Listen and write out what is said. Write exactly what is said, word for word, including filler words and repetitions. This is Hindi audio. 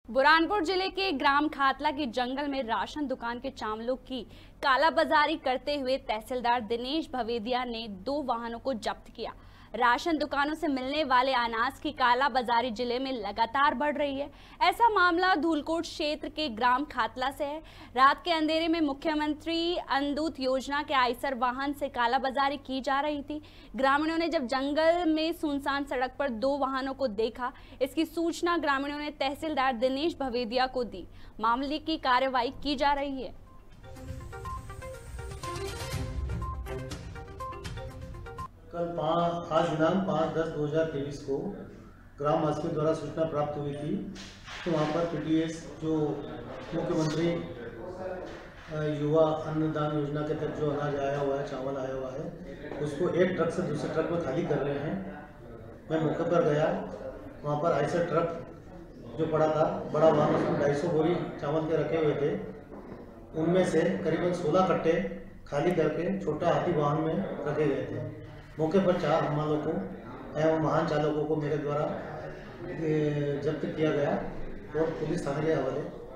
बुरहानपुर जिले के ग्राम खातला के जंगल में राशन दुकान के चावलों की कालाबाजारी करते हुए तहसीलदार दिनेश भवेदिया ने दो वाहनों को जब्त किया। राशन दुकानों से मिलने वाले अनाज की कालाबाजारी जिले में लगातार बढ़ रही है। ऐसा मामला धूलकोट क्षेत्र के ग्राम खातला से है। रात के अंधेरे में मुख्यमंत्री अंदूत योजना के आयसर वाहन से कालाबाजारी की जा रही थी। ग्रामीणों ने जब जंगल में सुनसान सड़क पर दो वाहनों को देखा, इसकी सूचना ग्रामीणों ने तहसीलदार दिनेश भवेदिया को दी। मामले की कार्रवाई की जा रही है। कल पाँच आज दिनांक पाँच दस दो हज़ार तेईस को ग्राम वासियों के द्वारा सूचना प्राप्त हुई थी तो वहाँ पर पीटीएस जो मुख्यमंत्री युवा अन्नदान योजना के तहत जो अनाज आया हुआ है, चावल आया हुआ है, उसको एक ट्रक से दूसरे ट्रक में खाली कर रहे हैं। मैं मौके पर गया, वहाँ पर आयसर ट्रक जो पड़ा था, बड़ा वाहन, उसमें ढाई सौ बोरी चावल के रखे हुए थे। उनमें से करीबन सोलह कट्टे खाली करके छोटा हाथी वाहन में रखे गए थे। मौके पर चार हमालों को एवं वाहन चालकों को मेरे द्वारा जब्त किया गया और पुलिस थाने के हवाले